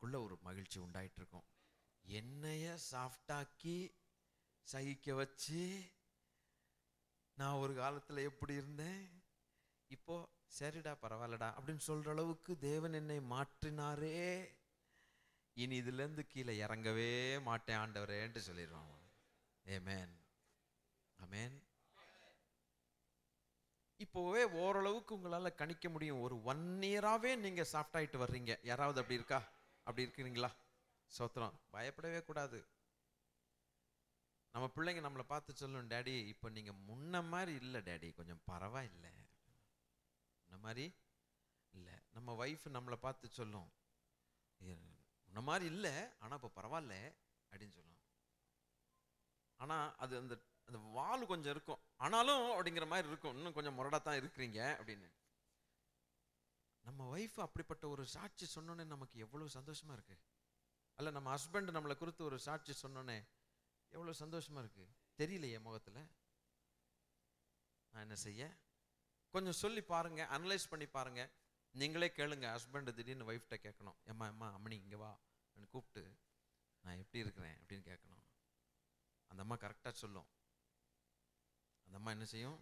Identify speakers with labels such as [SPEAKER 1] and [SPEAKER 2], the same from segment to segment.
[SPEAKER 1] நமக்குள்ள ஒரு மகிழ்ச்சி உண்டாயிட்டு இருக்கும். என்னைய சாஃப்டாக்கி சகிக்க வச்சு நான் ஒரு காலத்துல எப்படி இருந்தேன், இப்போ சரிடா பரவாயில்லடா அப்படின்னு சொல்ற அளவுக்கு தேவன் என்னை மாற்றினாரே, இனி இதுல இருந்து கீழே இறங்கவே மாட்டேன் ஆண்டவரேன்ட்டு சொல்லிடுவான். ஆமென், ஆமென். இப்போவே ஓரளவுக்கு உங்களால கணிக்க முடியும். ஒரு 1 இயராவே நீங்க சாஃப்ட் ஆயிட்டு வர்றீங்க. யாராவது அப்படி இருக்கா? அப்படி இருக்கிறீங்களா? சோத்திரம். பயப்படவே கூடாது. நம்ம பிள்ளைங்க நம்மளை பார்த்து சொல்லும், டேடி இப்போ நீங்க முன்ன மாதிரி இல்லை டேடி, கொஞ்சம் பரவாயில்லை, முன்ன மாதிரி இல்லை. நம்ம ஒய்ஃப் நம்மளை பார்த்து சொல்லும், முன்ன மாதிரி இல்லை ஆனா இப்போ பரவாயில்ல அப்படின்னு சொல்லும். ஆனா அது அந்த அந்த வால் கொஞ்சம் இருக்கும், ஆனாலும் அப்படிங்கிற மாதிரி இருக்கும், இன்னும் கொஞ்சம் முரடாத்தான் இருக்கிறீங்க அப்படின்னு. நம்ம ஒய்ஃப் அப்படிப்பட்ட ஒரு சாட்சி சொன்னோன்னே நமக்கு எவ்வளவு சந்தோஷமா இருக்கு. அல்ல நம்ம ஹஸ்பண்ட் நம்மளை குறித்து ஒரு சாட்சி சொன்னோன்னே எவ்வளவு சந்தோஷமா இருக்கு. தெரியலையே முகத்துல. நான் என்ன செய்ய, கொஞ்சம் சொல்லி பாருங்க, அனலைஸ் பண்ணி பாருங்க. நீங்களே கேளுங்க. ஹஸ்பண்ட் திடீர்னு ஒய்ஃப்ட்ட கேட்கணும், அம்மா அம்மனி இங்க வா கூப்பிட்டு நான் எப்படி இருக்கிறேன் அப்படின்னு கேட்கணும். அந்த அம்மா கரெக்டா சொல்லும். அந்த அம்மா என்ன செய்யும்,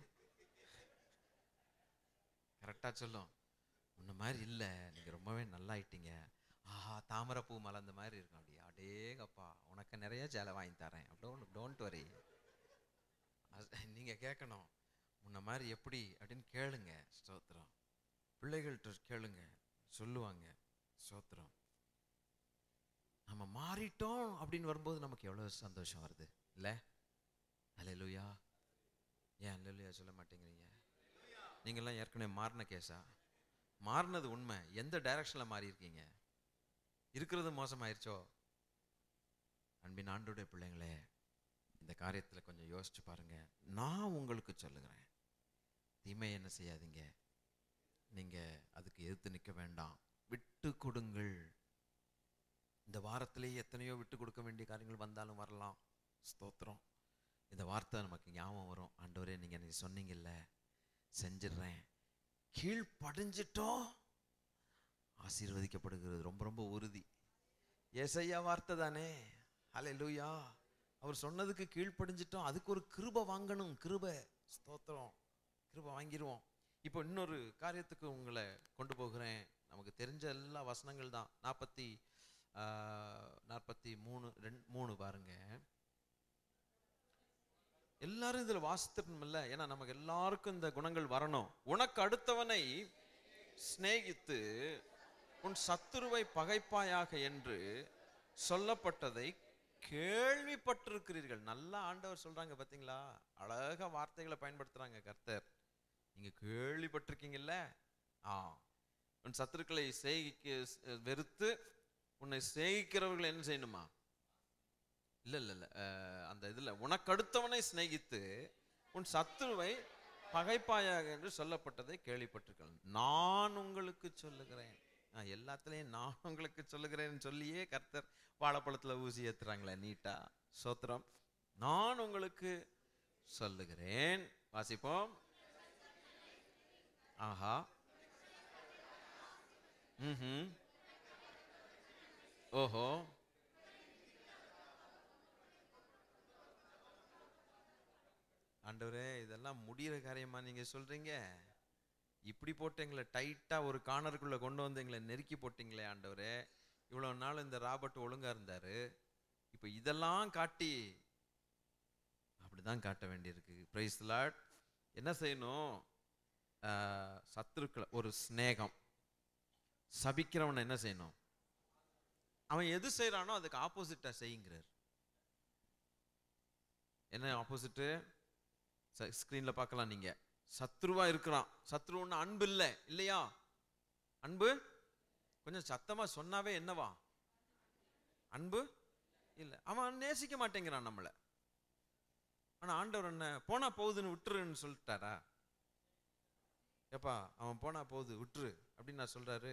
[SPEAKER 1] கரெக்டா சொல்லும், முன்ன மாதிரி இல்லை, நீங்க ரொம்பவே நல்லா ஆயிட்டீங்க, ஆஹா தாமரை பூ மலர்ந்த மாதிரி இருக்கும், அப்படியே அடேங்கப்பா உனக்கு நிறைய சேலை வாங்கி தரேன், அப்படி டோன்ட் வரி. நீங்க கேட்கணும், முன்ன மாதிரி எப்படி அப்படின்னு கேளுங்க. ஸ்தோத்திரம். பிள்ளைகள்கிட்ட கேளுங்க, சொல்லுவாங்க. ஸ்தோத்திரம். நம்ம மாறிட்டோம் அப்படின்னு வரும்போது நமக்கு எவ்வளவு சந்தோஷம் வருது இல்ல? அல்லேலூயா. ஏன் அல்லேலூயா சொல்ல மாட்டேங்கிறீங்க? நீங்கெல்லாம் ஏற்கனவே மாறின கேஸா? மாறினது உண்மை. எந்த டைரக்ஷன்ல மாறி இருக்கீங்க? இருக்கிறது மோசமாயிருச்சோ? அன்பின் ஆண்டவருடைய பிள்ளைங்களே, இந்த காரியத்துல கொஞ்சம் யோசிச்சு பாருங்க. நான் உங்களுக்கு சொல்லுகிறேன், தீமை என்ன செய்யாதீங்க, நீங்க அதுக்கு எதிர்த்து நிற்க வேண்டாம், விட்டு கொடுங்கள். இந்த வாரத்திலேயே எத்தனையோ விட்டு கொடுக்க வேண்டிய காரியங்கள் வந்தாலும் வரலாம். ஸ்தோத்திரம். இந்த வார்த்தை நமக்கு ஞாபகம் வரும், ஆண்டவரே நீங்க எனக்கு சொன்னீங்கல்ல, செஞ்சிடுறேன். கீழ்ப்படிஞ்சிட்டோம், ஆசீர்வதிக்கப்படுகிறது ரொம்ப ரொம்ப உறுதி. ஏசையா வார்த்தை தானே. ஹல்லேலூயா. அவர் சொன்னதுக்கு கீழ்ப்படிஞ்சிட்டோம், அதுக்கு ஒரு கிருபை வாங்கணும். கிருபை. ஸ்தோத்திரம். கிருபை வாங்கிடுவோம். இப்போ இன்னொரு காரியத்துக்கு உங்களை கொண்டு போகிறேன். நமக்கு தெரிஞ்ச எல்லா வசனங்கள் தான். 43 பாருங்க. எல்லாரும் இதுல வாசித்திருந்தோம்ல, ஏன்னா நமக்கு எல்லாருக்கும் இந்த குணங்கள் வரணும். உனக்கு அடுத்தவனை சிநேகித்து உன் சத்துருவை பகைப்பாயாக என்று சொல்லப்பட்டதை கேள்விப்பட்டிருக்கிறீர்கள். நல்லா ஆண்டவர் சொல்றாங்க பாத்தீங்களா? அழகா வார்த்தைகளை பயன்படுத்துறாங்க கர்த்தர். நீங்க கேள்விப்பட்டிருக்கீங்கல்ல. உன் சத்துருக்களை வெறுத்து உன்னை சிநேகிக்கிறவர்கள் என்ன செய்யணுமா? இல்ல அந்த இதுல உனக்கு அடுத்தவனை சிநேகித்து உன் சத்துருவை பகைப்பாயாக என்று சொல்லப்பட்டதை கேள்விப்பட்டிருக்கிறேன். நான் உங்களுக்கு சொல்லுகிறேன். எல்லாத்துலயும் நான் உங்களுக்கு சொல்லுகிறேன் சொல்லியே கர்த்தர் வாழைப்பழத்துல ஊசி ஏத்துறாங்களே நீட்டா. சோத்திரம். நான் உங்களுக்கு சொல்லுகிறேன். வாசிப்போம். ஆஹா. ஓஹோ. ஆண்டவரே இதெல்லாம் முடிகிற காரியமா நீங்க சொல்றீங்க? இப்படி போட்டு எங்களை டைட்டா ஒரு கார்னருக்குள்ள கொண்டு வந்து எங்களை நெருக்கி போட்டீங்களே ஆண்டவரே. இவ்வளவு நாள் இந்த ராபர்ட் ஒழுங்கா இருந்தாரு, இப்ப இதெல்லாம் காட்டி அப்படிதான் காட்ட வேண்டியிருக்கு. Praise the lord. என்ன செய்யணும்? சத்துருக்களை ஒரு சிநேகம். சபிக்கிறவனை என்ன செய்யணும்? அவன் எது செய்யறானோ அதுக்கு ஆப்போசிட்டா செய்யுங்கிறார். என்ன ஆப்போசிட்டு? ஸ்கிரீன்ல பார்க்கலாம். நீங்க சத்ருவா இருக்கிறான். சத்ருன்னு அன்பு இல்லை இல்லையா? அன்பு கொஞ்சம் சத்தமா சொன்னாவே என்னவா? அன்பு இல்லை. அவன் நேசிக்க மாட்டேங்கிறான் நம்மள. ஆனா ஆண்டவர் என்ன போனா போகுதுன்னு விட்டுருன்னு சொல்லிட்டாரா? ஏப்பா அவன் போனா போகுது விட்டுரு அப்படின்னு நான் சொல்றாரு?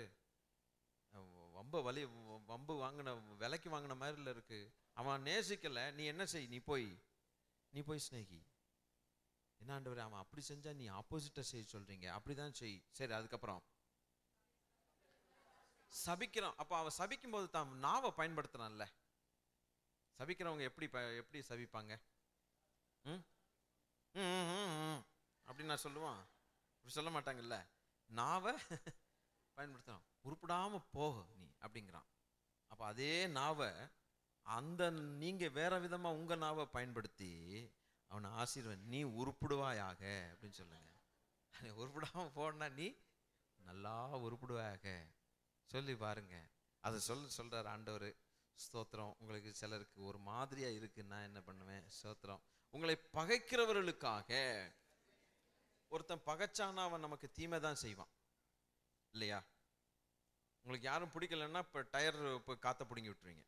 [SPEAKER 1] வம்பு வாங்கின விலைக்கு வாங்கின மாதிரி இருக்கு. அவன் நேசிக்கல, நீ என்ன செய்? நீ போய் சிநேகி. என்ன ஆண்டவர், அவன் அப்படி செஞ்சா நீ ஆப்போசிட்டா செய்ய சொல்றீங்க? அப்படிதான் செய். சரி, அதுக்கப்புறம் சபிக்கிறோம். அப்ப அவன் சபிக்கும் போது தான் நாவை பயன்படுத்துறான்ல. சபிக்கிறவங்க எப்படி சபிப்பாங்க? ம் அப்படின்னு நான் சொல்லுவான், அப்படி சொல்ல மாட்டாங்கல்ல. நாவை பயன்படுத்துறான். உருப்படாம போக நீ அப்படிங்கிறான். அப்ப அதே நாவை அந்த நீங்க வேற விதமா உங்க நாவை பயன்படுத்தி அவனை ஆசீர்வாதம், நீ உருப்பிடுவாயாக அப்படின்னு சொல்லுங்க. உருப்பிடாம போனா நீ நல்லா உருப்பிடுவாயாக சொல்லி பாருங்க. அதை சொல்றாரு ஆண்டவர். ஸ்தோத்திரம். உங்களுக்கு சிலருக்கு ஒரு மாதிரியா இருக்கு, நான் என்ன பண்ணுவேன்? ஸ்தோத்திரம். உங்களை பகைக்கிறவர்களுக்காக, ஒருத்தன் பகைச்சானா அவன் நமக்கு தீமை தான் செய்வான் இல்லையா? உங்களுக்கு யாரும் பிடிக்கலன்னா இப்போ டயர் இப்போ காற்றை பிடுங்கி விட்டுருவீங்க.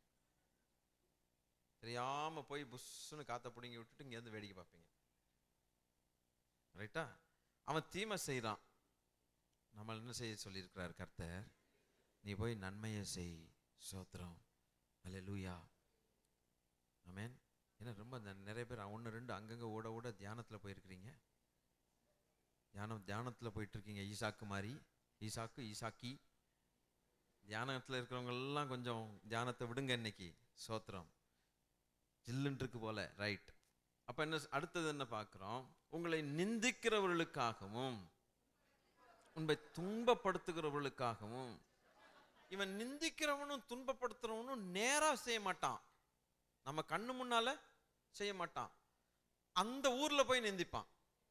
[SPEAKER 1] தெரியாம போய் புஷ்ஷுன்னு காற்றை பிடுங்கி விட்டுட்டு இங்கேருந்து வேடிக்கை பார்ப்பீங்க. ரைட்டா? அவன் தீமை செய்கிறான். நம்ம என்ன செய்ய சொல்லியிருக்கிறார் கர்த்தர்? நீ போய் நன்மையை செய். ஸ்தோத்திரம். அல்லேலூயா. ஆமென். ஏன்னா ரொம்ப நிறைய பேர் 1 2 அங்கங்கே ஓட ஓட தியானத்தில் போயிருக்கிறீங்க. தியானத்தில் போயிட்டு இருக்கீங்க. ஈசாக்கு மாதிரி, ஈசாக்கி தியானத்தில் இருக்கிறவங்க எல்லாம் கொஞ்சம் தியானத்தை விடுங்க இன்னைக்கு. ஸ்தோத்திரம். ஜில்லுன்னு இருக்கு போல. ரைட். அப்ப என்ன அடுத்தது என்ன பார்க்கிறோம்? உங்களை நிந்திக்கிறவர்களுக்காகவும் உங்களை துன்பப்படுத்துகிறவர்களுக்காகவும். இவன் நிந்திக்கிறவனும் துன்பப்படுத்துறவனும் நேரா செய்ய மாட்டான், நம்ம கண்ணு முன்னால செய்ய மாட்டான். அந்த ஊர்ல போய் நிந்திப்பான்.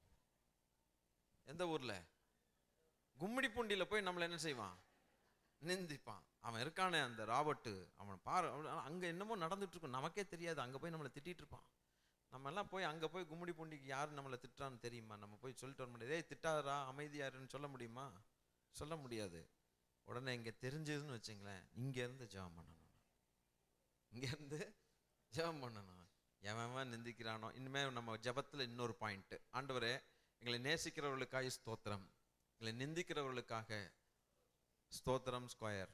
[SPEAKER 1] எந்த ஊர்ல? கும்மிடி பூண்டியில போய் நம்மள என்ன செய்வான்? நிந்திப்பான். அவன் இருக்கானே அந்த ராபர்ட், அவன் பாரு, அங்க என்னமோ நடந்துட்டு இருக்கும், நமக்கே தெரியாது. அங்க போய் நம்மளை திட்டிட்டு இருப்பான். நம்ம எல்லாம் போய் அங்க போய் கும்மிடி பூண்டிக்கு யாரு நம்மளை திட்டுறான்னு தெரியுமா? நம்ம போய் சொல்லிட்டு வர முடியாது. ஏய் திட்டாதரா, அமைதியாருன்னு சொல்ல முடியுமா? சொல்ல முடியாது. உடனே இங்க தெரிஞ்சதுன்னு வச்சுங்களேன், இங்க இருந்து ஜெபம் பண்ணணும். இங்க இருந்து ஜெபம் பண்ணணும். எவன் நிந்திக்கிறானோ. இனிமே நம்ம ஜெபத்துல இன்னொரு பாயிண்ட். ஆண்டவரே, எங்களை நேசிக்கிறவர்களுக்காக ஸ்தோத்திரம், எங்களை நிந்திக்கிறவர்களுக்காக ஸ்தோத்திரம். ஸ்கொயர்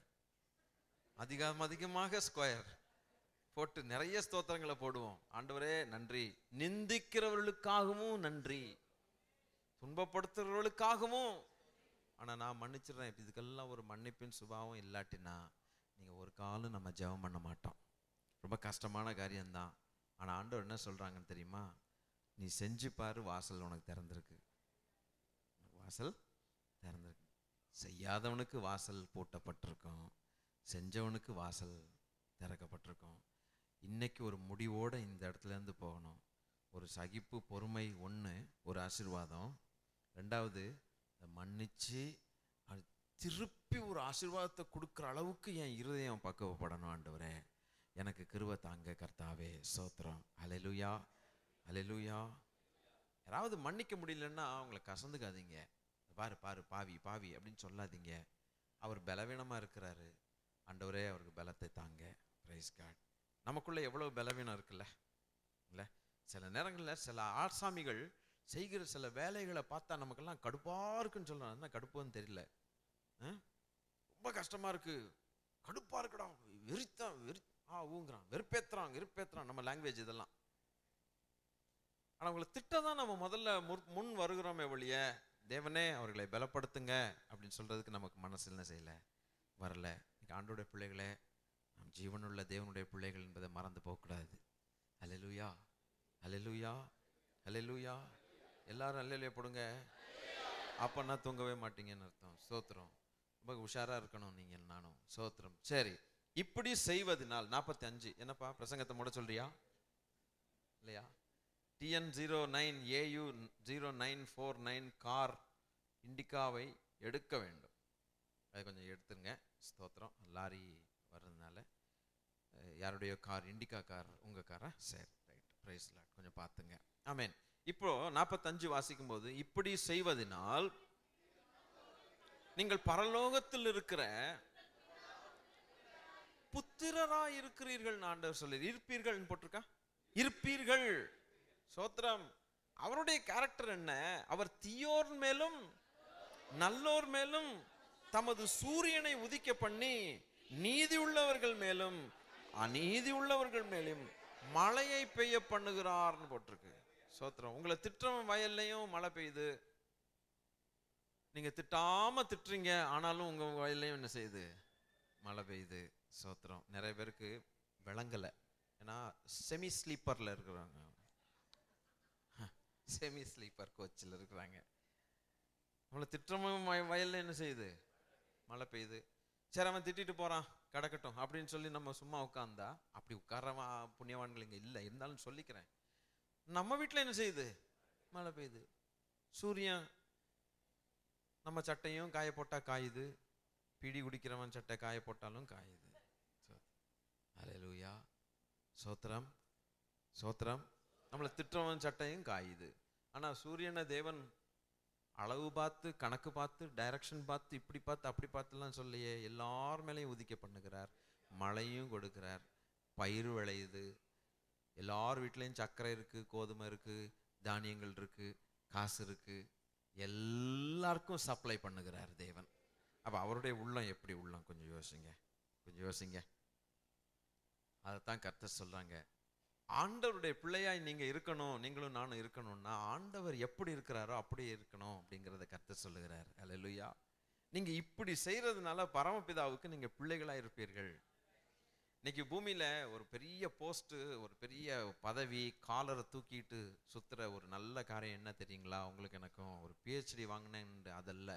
[SPEAKER 1] அதிகமாக ஸ்கொயர் போட்டு நிறைய ஸ்தோத்திரங்களை போடுவோம். ஆண்டவரே நன்றி. நிந்திக்கிறவர்களுக்காகவும் நன்றி, துன்பப்படுத்துறவர்களுக்காகவும். ஆனா நான் மன்னிச்சிடுறேன். இதுக்கெல்லாம் ஒரு மன்னிப்பின் சுபாவம் இல்லாட்டினா நீங்க ஒரு காலம் நம்ம ஜெபம் பண்ண மாட்டோம். ரொம்ப கஷ்டமான காரியம்தான். ஆனா ஆண்டவர் என்ன சொல்றாங்கன்னு தெரியுமா? நீ செஞ்சு பாரு, வாசல் உனக்கு திறந்திருக்கு. வாசல் திறந்திருக்கு. செய்யாதவனுக்கு வாசல் பூட்டப்பட்டிருக்கும், செஞ்சவனுக்கு வாசல் திறக்கப்பட்டிருக்கும். இன்னைக்கு ஒரு முடிவோட இந்த இடத்துல இருந்து போகணும். ஒரு சகிப்பு, பொறுமை ஒன்று, ஒரு ஆசீர்வாதம். ரெண்டாவது, மன்னிச்சு அது திருப்பி ஒரு ஆசீர்வாதத்தை கொடுக்குற அளவுக்கு என் இருதயம் பக்குவப்படணும். ஆண்டவரே எனக்கு கிருபை தாங்க கர்த்தாவே. ஸ்தோத்திரம். அல்லேலூயா, அல்லேலூயா. யாராவது மன்னிக்க முடியலன்னா அவங்களை கசந்துக்காதீங்க. பாரு பாரு பாவி பாவி அப்படின்னு சொல்லாதீங்க. அவர் பலவீனமா இருக்கிறாரு. ஆண்டவரே அவருக்கு பலத்தை தாங்க. Praise God. நமக்குள்ள எவ்வளவு பலவீனம் இருக்குல்ல இல்லை? சில நேரங்களில் சில ஆசாமிகள் செய்கிற சில வேலைகளை பார்த்தா நமக்கெல்லாம் கடுப்பா இருக்குன்னு சொல்றான். என்ன கடுப்புன்னு தெரியல, ரொம்ப கஷ்டமா இருக்கு, கடுப்பா இருக்குடா, ஊங்குறான், வெறுப்பேத்துறான் நம்ம லாங்குவேஜ் இதெல்லாம். ஆனா அவங்களை திட்டதான் நம்ம முதல்ல முன் வருகிறோமே ஒழிய, தேவனே அவர்களை பலப்படுத்துங்க அப்படின்னு சொல்றதுக்கு நமக்கு மனசு என்ன செய்யல, வரல. ஆண்டோடைய பிள்ளைகளே, நம் ஜீவனுள்ள தேவனுடைய பிள்ளைகள் என்பதை மறந்து போகக்கூடாது. அல்லேலூயா, அல்லேலூயா, அல்லேலூயா. எல்லாரும் அல்லேலூயா போடுங்க. அப்பன்னா தூங்கவே மாட்டீங்கன்னு அர்த்தம். ஸ்தோத்திரம். ரொம்ப உஷாரா இருக்கணும் நீங்கள் நானும். ஸ்தோத்திரம். சரி, இப்படி செய்வதனால் 45. என்னப்பா பிரசங்கத்தை முட சொல்றியா இல்லையா? TN09AU 0949 கார் இண்டிகாவை எடுக்க வேண்டும். அதை கொஞ்சம் எடுத்துருங்க. ஸ்தோத்திரம். லாரி வர்றதுனால யாருடைய கார்? இண்டிகா கார் உங்க காரா? சரி, ரைட். Price Lord. கொஞ்சம் பார்த்துங்க. ஆமென். இப்போ 45 வாசிக்கும் போது, இப்படி செய்வதனால் நீங்கள் பரலோகத்தில் இருக்கிற புத்திரராய் இருக்கிறீர்கள். ஆண்டவர் சொல்லி இருப்பீர்கள் போட்டிருக்கா? இருப்பீர்கள். ஸ்தோத்திரம். அவருடைய கேரக்டர் என்ன? அவர் தீயோர் மேலும் நல்லோர் மேலும் தமது சூரியனை உதிக்க பண்ணி நீதி உள்ளவர்கள் மேலும் அநீதி உள்ளவர்கள் மேலும் மழையை பெய்ய பண்ணுகிறார்னு போட்டிருக்கு. ஸ்தோத்திரம். உங்களை திட்டம் வயல்லையும் மழை பெய்யுது. நீங்க திட்டாம திட்டுறீங்க, ஆனாலும் உங்க வயல்லையும் என்ன செய்யுது? மழை பெய்யுது. சோத்திரம். நிறைய பேருக்கு விளங்கலை, ஏன்னா செமி ஸ்லீப்பரில் இருக்கிறாங்க, செமி ஸ்லீப்பர் கோச்சில் இருக்கிறாங்க. நம்மளை திட்டமும் வயலில் என்ன செய்யுது, மழை பெய்யுது. சரி, அவன் திட்டிட்டு போகிறான் கிடக்கட்டும் அப்படின்னு சொல்லி நம்ம சும்மா உட்காந்தா, அப்படி உட்காரவன் புண்ணியவான்கள் இங்கே இல்லை, இருந்தாலும் சொல்லிக்கிறேன். நம்ம வீட்டில் என்ன செய்யுது, மழை பெய்யுது. சூரியன் நம்ம சட்டையும் காய போட்டால் காயுது, பிடி குடிக்கிறவன் சட்டை காய போட்டாலும் காயுது. அல்லேலூயா, சோத்திரம் சோத்திரம். நம்மளை திட்டுறவன் சட்டையும் காயுது. ஆனால் சூரியனை தேவன் அளவு பார்த்து, கணக்கு பார்த்து, டைரக்ஷன் பார்த்து, இப்படி பார்த்து அப்படி பார்த்துலாம் சொல்லியே எல்லார் மேலேயும் உதிக்க பண்ணுகிறார். மழையும் கொடுக்கிறார், பயிர் விளையுது, எல்லார் வீட்லேயும் சர்க்கரை இருக்குது, கோதுமை இருக்குது, தானியங்கள் இருக்குது, காசு இருக்குது, எல்லாருக்கும் சப்ளை பண்ணுகிறார் தேவன். அப்போ அவருடைய உள்ளம் எப்படி உள்ளம், கொஞ்சம் யோசிங்க, கொஞ்சம் யோசிங்க. அதைத்தான் கர்த்தர் சொல்றாங்க. ஆண்டவருடைய பிள்ளையாய் நீங்க இருக்கணும், நீங்களும் நானும் இருக்கணும்னா ஆண்டவர் எப்படி இருக்கிறாரோ அப்படியே இருக்கணும் அப்படிங்கிறத கர்த்தர் சொல்லுகிறார். அல்லேலூயா. நீங்க இப்படி செய்யறதுனால பரமபிதாவுக்கு நீங்க பிள்ளைகளா இருப்பீர்கள். இன்னைக்கு பூமியில ஒரு பெரிய போஸ்ட், ஒரு பெரிய பதவி, காலரை தூக்கிட்டு சுத்துற ஒரு நல்ல காரியம் என்ன தெரியுங்களா? உங்களுக்கு எனக்கும் ஒரு PhD வாங்கினேன் அதல்ல,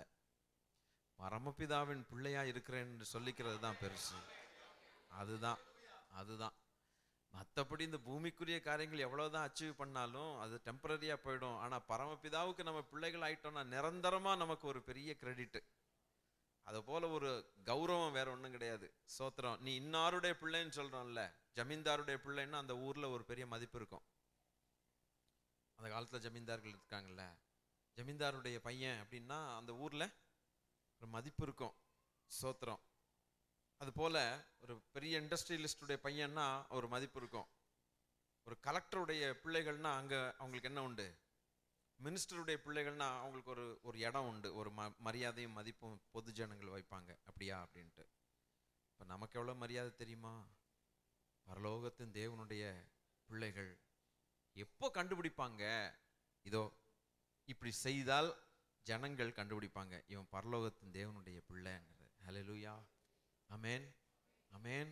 [SPEAKER 1] பரமபிதாவின் பிள்ளையா இருக்கிறேன் என்று சொல்லிக்கிறது தான் பெருசு. அதுதான் அதுதான். மற்றபடி இந்த பூமிக்குரிய காரியங்கள் எவ்வளவுதான் அச்சீவ் பண்ணாலும் அது டெம்பரரியா போயிடும். ஆனா பரமபிதாவுக்கு நம்ம பிள்ளைகள் ஆயிட்டோம்னா நிரந்தரமா நமக்கு ஒரு பெரிய கிரெடிட். அது போல ஒரு கௌரவம் வேற ஒன்றும் கிடையாது. சோத்திரம். நீ இன்னாருடைய பிள்ளைன்னு சொல்றோம்ல, ஜமீன்தாருடைய பிள்ளைன்னா அந்த ஊர்ல ஒரு பெரிய மதிப்பு இருக்கும். அந்த காலத்துல ஜமீன்தார்கள் இருக்காங்கல்ல, ஜமீன்தாருடைய பையன் அப்படின்னா அந்த ஊர்ல ஒரு மதிப்பு இருக்கும். சோத்திரம். அது போல ஒரு பெரிய இண்டஸ்ட்ரியலிஸ்டுடைய பையன்னா ஒரு மதிப்பு இருக்கும். ஒரு கலெக்டருடைய பிள்ளைகள்னா அங்க அவங்களுக்கு என்ன உண்டு, மினிஸ்டருடைய பிள்ளைகள்னா அவங்களுக்கு ஒரு இடம் உண்டு, ஒரு மரியாதையும் மதிப்பும் பொது ஜனங்கள் வைப்பாங்க. அப்படியா அப்படின்ட்டு. இப்போ நமக்கு எவ்வளோ மரியாதை தெரியுமா? பரலோகத்தின் தேவனுடைய பிள்ளைகள் எப்போ கண்டுபிடிப்பாங்க? இதோ இப்படி செய்தால் ஜனங்கள் கண்டுபிடிப்பாங்க, இவன் பரலோகத்தின் தேவனுடைய பிள்ளைங்கிறது. ஹல்லேலூயா, ஆமென் ஆமென்.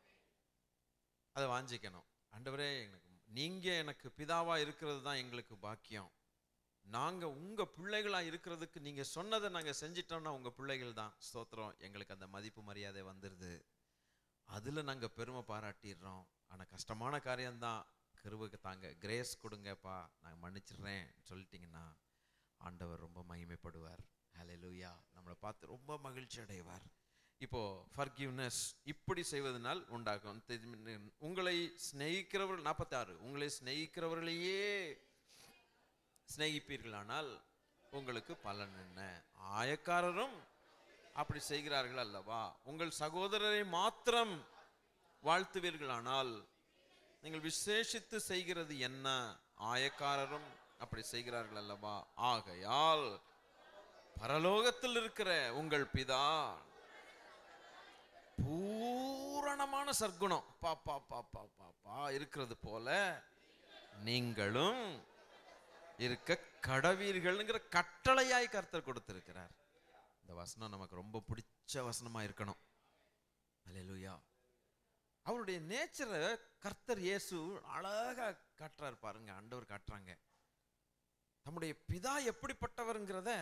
[SPEAKER 1] அதை வாஞ்சிக்கணும். ஆண்டவரே, நீங்க எனக்கு பிதாவா இருக்கிறது தான் எங்களுக்கு பாக்கியம். நாங்க உங்க பிள்ளைகளா இருக்கிறதுக்கு நீங்க சொன்னதை நாங்க செஞ்சிட்டோம்னா உங்க பிள்ளைகள் தான். ஸ்தோத்திரம். எங்களுக்கு அந்த மதிப்பு மரியாதை வந்துடுது, அதுல நாங்க பெருமை பாராட்டிடுறோம். ஆனா கஷ்டமான காரியம்தான். கிருபைக்கு தாங்க, கிரேஸ் கொடுங்கப்பா, நான் மன்னிச்சிடுறேன் சொல்லிட்டீங்கன்னா ஆண்டவர் ரொம்ப மகிமைப்படுவார். ஹல்லேலூயா. நம்மளை பார்த்து ரொம்ப மகிழ்ச்சி அடைவார். இப்போ ஃபர்கிவ்னஸ் இப்படி செய்வதனால் உண்டாகும். உங்களை சிநேகிக்கிறவர்கள் 46, உங்களை சிநேகிக்கிறவர்களையே சிநேகிப்பீர்களானால் உங்களுக்கு பலன் என்ன? ஆயக்காரரும் அப்படி செய்கிறார்கள் அல்லவா? உங்கள் சகோதரரை மாத்திரம் வாழ்த்துவீர்களானால் நீங்கள் விசேஷித்து செய்கிறது என்ன? ஆயக்காரரும் அப்படி செய்கிறார்கள் அல்லவா? ஆகையால் பரலோகத்தில் இருக்கிற உங்கள் பிதா பூரணமான சற்குணம் பாப்பா பாப்பா பாப்பா இருக்கிறது போல நீங்களும் இருக்க கடவீர்கள்ங்கிற கட்டளையாய் கர்த்தர் கொடுத்திருக்கிறார். இந்த வசனம் நமக்கு ரொம்ப பிடிச்ச வசனமா இருக்கணும். அல்லேலூயா. அவருடைய நேச்சரை கர்த்தர் இயேசு அழகா காட்டுறாரு பாருங்க. ஆண்டவர் காட்டுறாங்க தம்முடைய பிதா எப்படிப்பட்டவர்ங்கிறத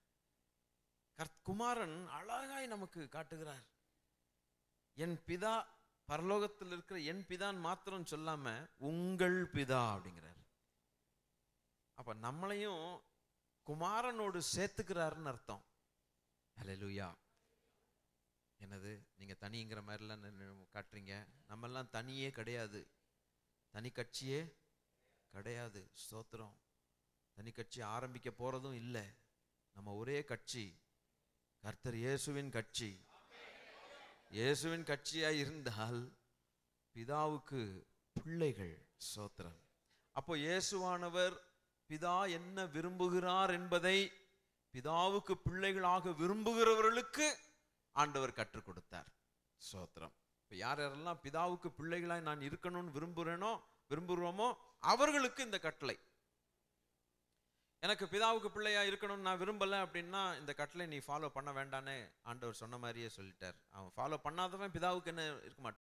[SPEAKER 1] குமாரன் அழகாய் நமக்கு காட்டுகிறார். என் பிதா பரலோகத்தில் இருக்கிற என் பிதான் மாத்திரம் சொல்லாம உங்கள் பிதா அப்படிங்கிறார். அப்ப நம்மளையும் குமாரனோடு சேர்த்துக்கிறாருன்னு அர்த்தம். அல்லேலூயா. என்னது நீங்க தனிங்கிற மாதிரிலாம் காட்டுறீங்க? நம்ம எல்லாம் தனியே கிடையாது, தனி கட்சியே கிடையாது. ஸ்தோத்திரம். தனி கட்சி ஆரம்பிக்க போறதும் இல்லை. நம்ம ஒரே கட்சி, கர்த்தர் இயேசுவின் கட்சி. இயேசுவின் கட்சியாய் இருந்தால் பிதாவுக்கு பிள்ளைகள். ஸ்தோத்திரம். அப்போ இயேசுவானவர் பிதா என்ன விரும்புகிறார் என்பதை பிதாவுக்கு பிள்ளைகளாக விரும்புகிறவர்களுக்கு ஆண்டவர் கற்றுக் கொடுத்தார். ஸ்தோத்திரம். இப்போ யார் யாரெல்லாம் பிதாவுக்கு பிள்ளைகளாய் நான் இருக்கணும்னு விரும்புகிறோமோ அவர்களுக்கு இந்த கட்டளை. எனக்கு பிதாவுக்கு பிள்ளையா இருக்கணும்னு நான் விரும்பல அப்படின்னா இந்த கட்டளை நீ ஃபாலோ பண்ண வேண்டான்னு ஆண்டவர் சொன்ன மாதிரியே சொல்லிட்டார். அவன் ஃபாலோ பண்ணாதவன் பிதாவுக்கு என்ன இருக்க மாட்டான்.